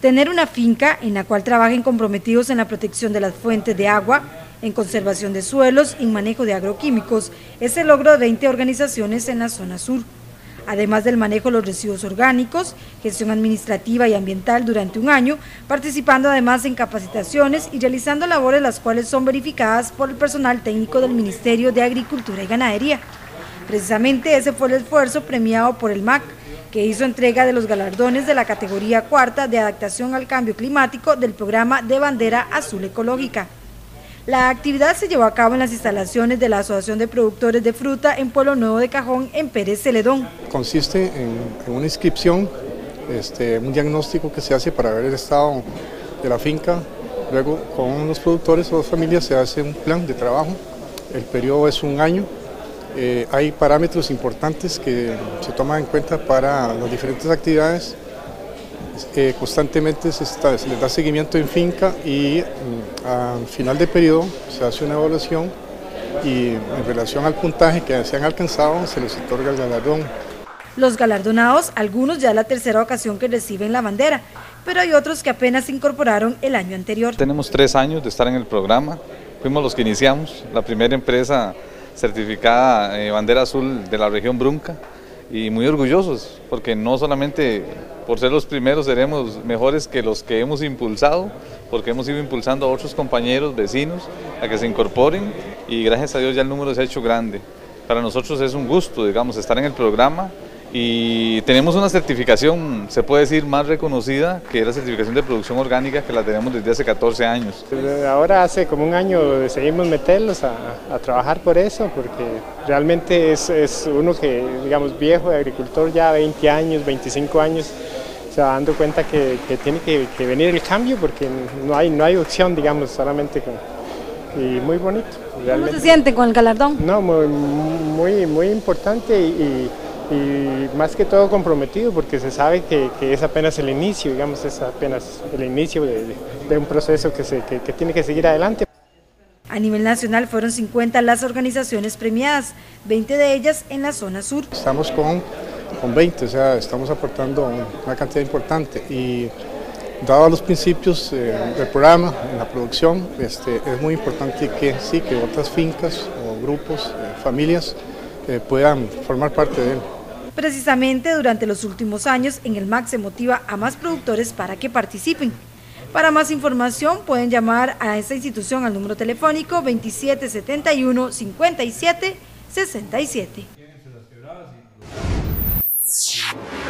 Tener una finca en la cual trabajen comprometidos en la protección de las fuentes de agua, en conservación de suelos y en manejo de agroquímicos es el logro de 20 organizaciones en la zona sur. Además del manejo de los residuos orgánicos, gestión administrativa y ambiental durante un año, participando además en capacitaciones y realizando labores las cuales son verificadas por el personal técnico del Ministerio de Agricultura y Ganadería. Precisamente ese fue el esfuerzo premiado por el MAC, que hizo entrega de los galardones de la categoría cuarta de adaptación al cambio climático del programa de bandera azul ecológica. La actividad se llevó a cabo en las instalaciones de la Asociación de Productores de Fruta en Pueblo Nuevo de Cajón, en Pérez Celedón. Consiste en una inscripción, un diagnóstico que se hace para ver el estado de la finca. Luego con los productores o las familias se hace un plan de trabajo. El periodo es un año. Hay parámetros importantes que se toman en cuenta para las diferentes actividades. Constantemente se les da seguimiento en finca y al final del periodo se hace una evaluación y en relación al puntaje que se han alcanzado se les otorga el galardón. Los galardonados, algunos ya es la tercera ocasión que reciben la bandera, pero hay otros que apenas se incorporaron el año anterior. Tenemos 3 años de estar en el programa, fuimos los que iniciamos, la primera empresa certificada bandera azul de la región Brunca, y muy orgullosos porque no solamente por ser los primeros seremos mejores que los que hemos impulsado, porque hemos ido impulsando a otros compañeros, vecinos, a que se incorporen y gracias a Dios ya el número se ha hecho grande. Para nosotros es un gusto, digamos, estar en el programa y tenemos una certificación, se puede decir, más reconocida, que es la certificación de producción orgánica, que la tenemos desde hace 14 años. Ahora hace como un año decidimos meterlos a trabajar por eso, porque realmente es uno que, digamos, viejo de agricultor, ya 20 años, 25 años, se va dando cuenta que tiene que venir el cambio, porque no hay opción, digamos, solamente con... Y muy bonito. Realmente. ¿Cómo se siente con el galardón? No, muy importante y más que todo comprometido, porque se sabe que es apenas el inicio, digamos, es apenas el inicio de un proceso que tiene que seguir adelante. A nivel nacional fueron 50 las organizaciones premiadas, 20 de ellas en la zona sur. Estamos con 20, o sea, estamos aportando una cantidad importante y dado los principios del programa, en la producción, es muy importante que otras fincas o grupos, familias, puedan formar parte de él. Precisamente durante los últimos años en el MAC se motiva a más productores para que participen. Para más información pueden llamar a esta institución al número telefónico 2771 57 67.